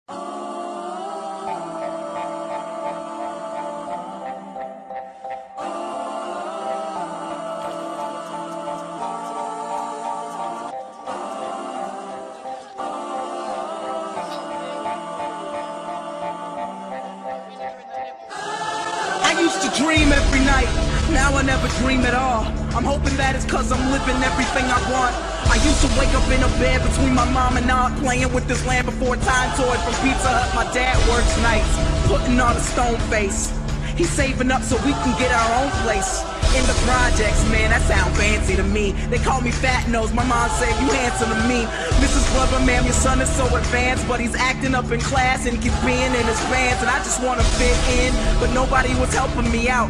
I used to dream every night, now I never dream at all. I'm hoping that it's cause I'm living everything I want. I used to wake up in a bed between my mom and aunt, playing with this Land Before Time toy from Pizza Hut. My dad works nights, putting on a stone face. He's saving up so we can get our own place. In the projects, man, that sound fancy to me. They call me Fat Nose, my mom said you handsome to me. Mrs. Glover, ma'am, your son is so advanced, but he's acting up in class and keeps being in his pants. And I just wanna fit in, but nobody was helping me out.